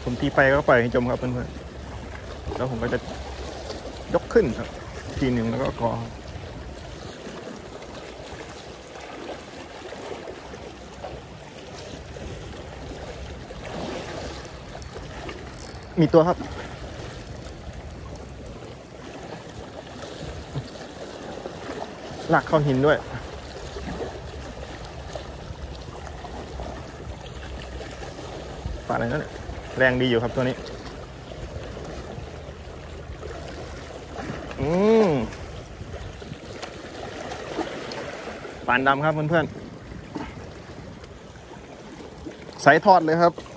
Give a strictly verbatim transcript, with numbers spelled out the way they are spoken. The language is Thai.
ผมตีไปก็ปล่อยให้จมครับเพื่อนๆแล้วผมก็จะยกขึ้นครับทีหนึ่งแล้วก็กอมีตัวครับหลักเข้าหินด้วยปลาอะไรนั่นแรงดีอยู่ครับตัวนี้อืมปานดำครับเพื่อนๆใส่ทอดเลยครับ